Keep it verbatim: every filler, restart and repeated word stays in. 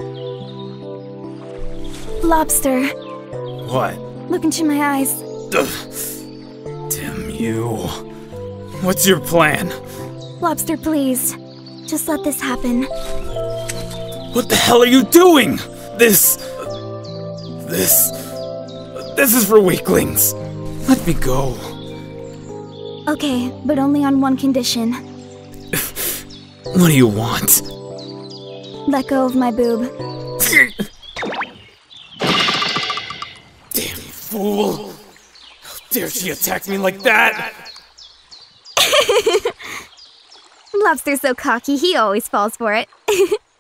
Lobster. What? Look into my eyes. Ugh. Damn you. What's your plan? Lobster, please. Just let this happen. What the hell are you doing? This... This... This is for weaklings. Let me go. Okay, but only on one condition. What do you want? Let go of my boob. Damn fool! How dare she attack me like that? Lobster's so cocky, he always falls for it.